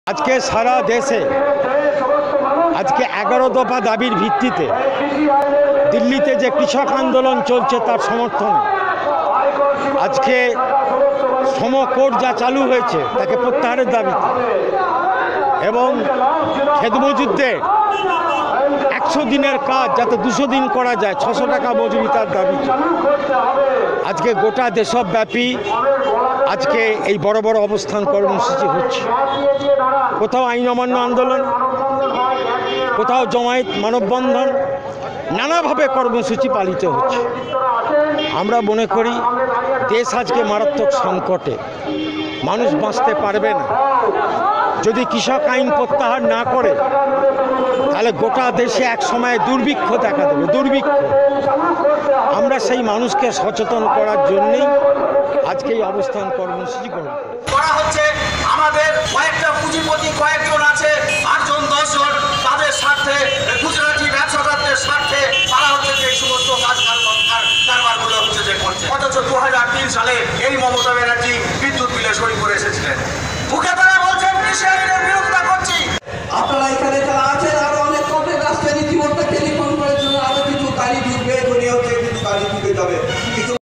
আজকে সারা দেশে আজকে 11 দফা দাবির ভিত্তিতে দিল্লিতে যে কৃষক আন্দোলন চলছে তার সমর্থনে আজকে শ্রম কোড যা চালু হয়েছে তাকে প্রত্যাহারের দাবিতে এবং খেত মজুরদের 100 দিনের কাজ যাতে 200 দিন করা যায় 600 টাকা মজুরি তার দাবি। আজকে গোটা দেশব্যাপী আজকে এই বড় বড় অবস্থান কর্মসূচি হচ্ছে। কোথাও আইন অমান্য আন্দোলন, কোথাও জমায়েত, মানববন্ধন, নানাভাবে কর্মসূচি পালিত হচ্ছে। আমরা মনে করি দেশ আজকে মারাত্মক সংকটে, মানুষ বাঁচতে পারবে না। যদি কৃষক আইন প্রত্যাহার না করে তাহলে গোটা দেশে এক সময় দুর্ভিক্ষ দেখা দেবে, দুর্ভিক্ষ। আমরা সেই মানুষকে সচেতন করার জন্যই আজকে এই অবস্থান কর্মসূচি গ্রহণ করা হচ্ছে। আমাদের কয়েকটা পুঁজিপতি